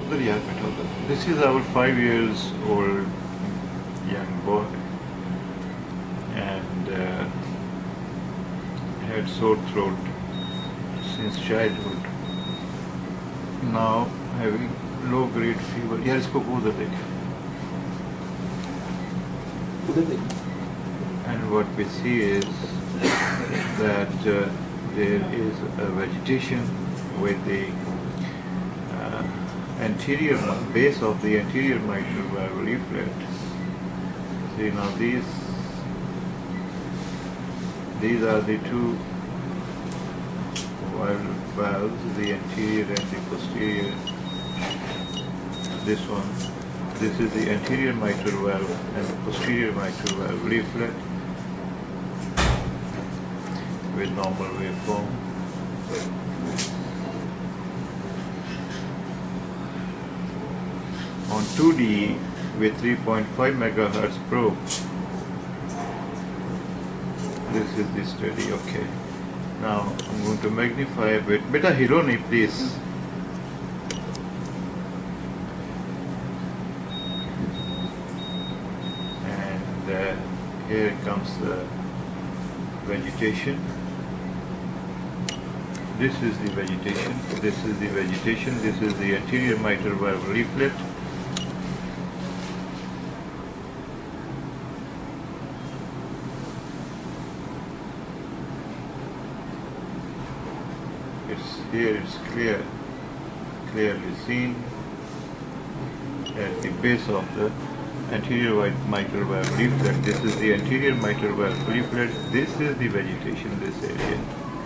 This is our 5 years old young boy, and had sore throat since childhood. Now having low grade fever. यार इसको उधर देखें. And what we see is that there is a vegetation with the anterior base of the anterior mitral valve leaflet. See, now these are the two valves, the anterior and the posterior. This is the anterior mitral valve and the posterior mitral valve leaflet with normal waveform. On 2D with 3.5 megahertz probe. This is the study. Okay. Now I'm going to magnify a bit. Beta Hironi, please. And here comes the vegetation. This is the vegetation. This is the vegetation. This is the anterior mitral valve leaflet. Here it's clearly seen at the base of the anterior mitral valve leaflet. This is the anterior mitral valve leaflet. This is the vegetation, this area.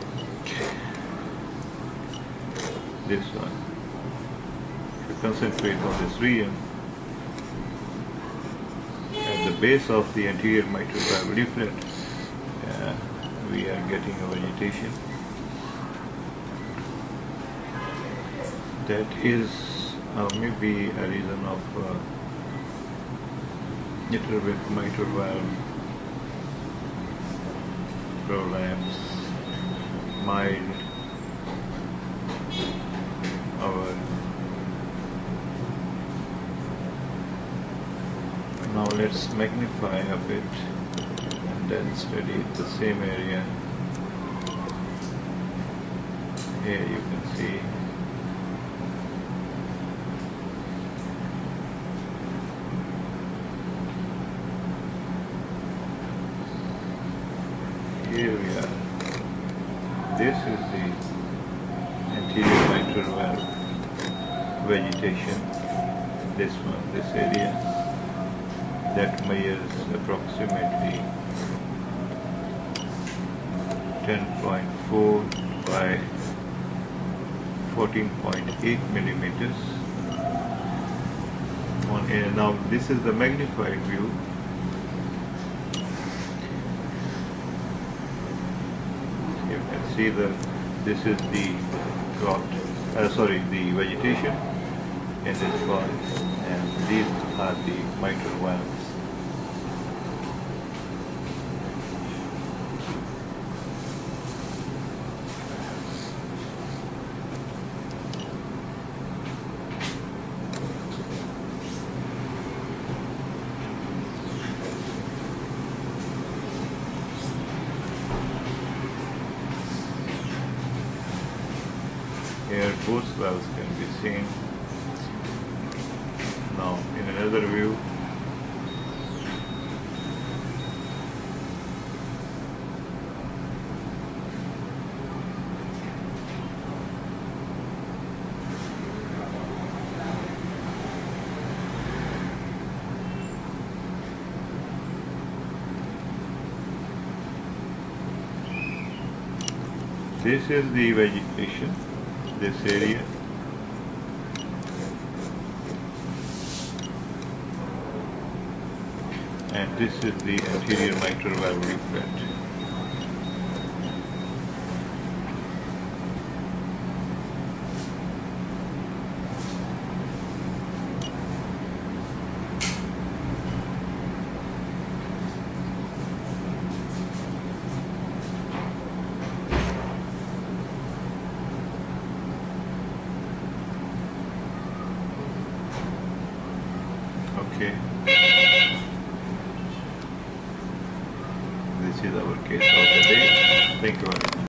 This one. If you concentrate on this region, at the base of the anterior mitral valve leaflet, we are getting a vegetation. That is maybe a reason of little bit mitral valve prolapse, mild, or now let's magnify a bit and then study the same area. Here you can see here we are. This is the anterior mitral valve vegetation. This one, this area that measures approximately 10.4 by 14.8 millimeters. Now this is the magnified view. See this is the the vegetation in this part, and these are the mitral valves. Here both valves can be seen. Now in another view, this is the vegetation, this area. And this is the anterior mitral valve leaflet. Okay. This is our case of the day. Thank you very much.